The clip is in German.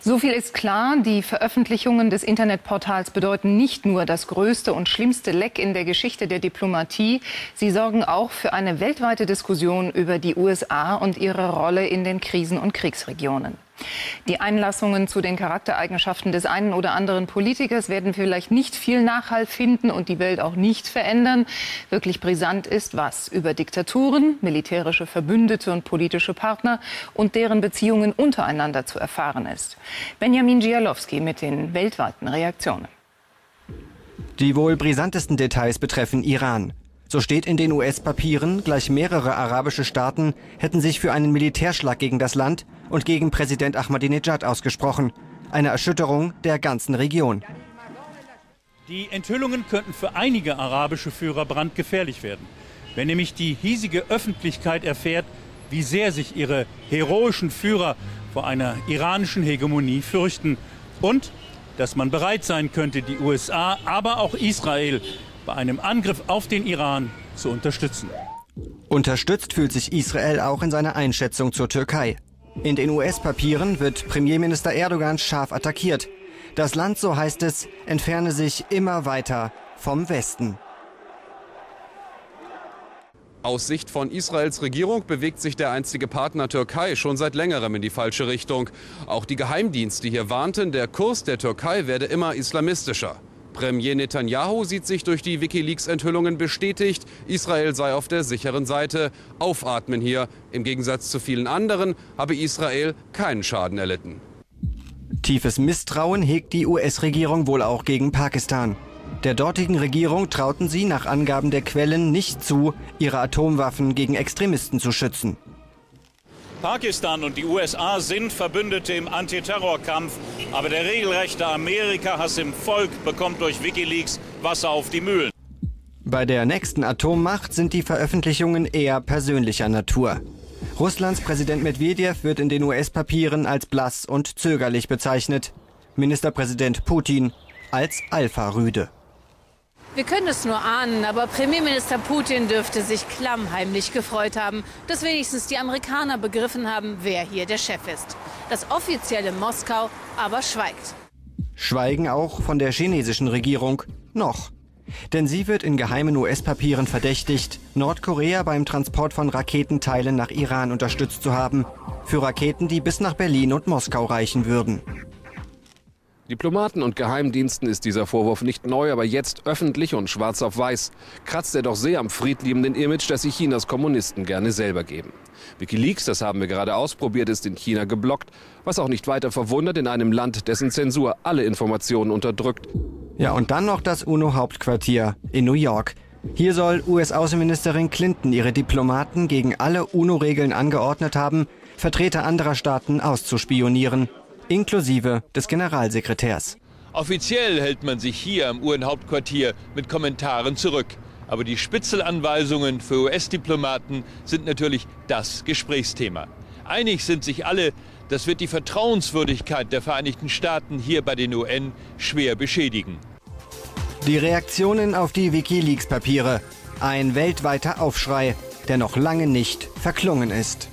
So viel ist klar, die Veröffentlichungen des Internetportals bedeuten nicht nur das größte und schlimmste Leck in der Geschichte der Diplomatie, sie sorgen auch für eine weltweite Diskussion über die USA und ihre Rolle in den Krisen- und Kriegsregionen. Die Einlassungen zu den Charaktereigenschaften des einen oder anderen Politikers werden vielleicht nicht viel Nachhall finden und die Welt auch nicht verändern. Wirklich brisant ist, was über Diktaturen, militärische Verbündete und politische Partner und deren Beziehungen untereinander zu erfahren ist. Benjamin Gialowski mit den weltweiten Reaktionen. Die wohl brisantesten Details betreffen Iran. So steht in den US-Papieren, gleich mehrere arabische Staaten hätten sich für einen Militärschlag gegen das Land und gegen Präsident Ahmadinejad ausgesprochen. Eine Erschütterung der ganzen Region. Die Enthüllungen könnten für einige arabische Führer brandgefährlich werden. Wenn nämlich die hiesige Öffentlichkeit erfährt, wie sehr sich ihre heroischen Führer vor einer iranischen Hegemonie fürchten und dass man bereit sein könnte, die USA, aber auch Israel bei einem Angriff auf den Iran zu unterstützen. Unterstützt fühlt sich Israel auch in seiner Einschätzung zur Türkei. In den US-Papieren wird Premierminister Erdogan scharf attackiert. Das Land, so heißt es, entferne sich immer weiter vom Westen. Aus Sicht von Israels Regierung bewegt sich der einstige Partner Türkei schon seit längerem in die falsche Richtung. Auch die Geheimdienste hier warnten, der Kurs der Türkei werde immer islamistischer. Premier Netanyahu sieht sich durch die WikiLeaks-Enthüllungen bestätigt, Israel sei auf der sicheren Seite. Aufatmen hier. Im Gegensatz zu vielen anderen habe Israel keinen Schaden erlitten. Tiefes Misstrauen hegt die US-Regierung wohl auch gegen Pakistan. Der dortigen Regierung trauten sie nach Angaben der Quellen nicht zu, ihre Atomwaffen gegen Extremisten zu schützen. Pakistan und die USA sind Verbündete im Antiterrorkampf, aber der regelrechte Amerika-Hass im Volk bekommt durch WikiLeaks Wasser auf die Mühlen. Bei der nächsten Atommacht sind die Veröffentlichungen eher persönlicher Natur. Russlands Präsident Medwedew wird in den US-Papieren als blass und zögerlich bezeichnet. Ministerpräsident Putin als Alpha-Rüde. Wir können es nur ahnen, aber Premierminister Putin dürfte sich klammheimlich gefreut haben, dass wenigstens die Amerikaner begriffen haben, wer hier der Chef ist. Das offizielle Moskau aber schweigt. Schweigen auch von der chinesischen Regierung noch. Denn sie wird in geheimen US-Papieren verdächtigt, Nordkorea beim Transport von Raketenteilen nach Iran unterstützt zu haben. Für Raketen, die bis nach Berlin und Moskau reichen würden. Diplomaten und Geheimdiensten ist dieser Vorwurf nicht neu, aber jetzt öffentlich und schwarz auf weiß kratzt er doch sehr am friedliebenden Image, das sich Chinas Kommunisten gerne selber geben. WikiLeaks, das haben wir gerade ausprobiert, ist in China geblockt, was auch nicht weiter verwundert in einem Land, dessen Zensur alle Informationen unterdrückt. Ja, und dann noch das UNO-Hauptquartier in New York. Hier soll US-Außenministerin Clinton ihre Diplomaten gegen alle UNO-Regeln angeordnet haben, Vertreter anderer Staaten auszuspionieren. Inklusive des Generalsekretärs. Offiziell hält man sich hier am UN-Hauptquartier mit Kommentaren zurück. Aber die Spitzelanweisungen für US-Diplomaten sind natürlich das Gesprächsthema. Einig sind sich alle, das wird die Vertrauenswürdigkeit der Vereinigten Staaten hier bei den UN schwer beschädigen. Die Reaktionen auf die WikiLeaks-Papiere. Ein weltweiter Aufschrei, der noch lange nicht verklungen ist.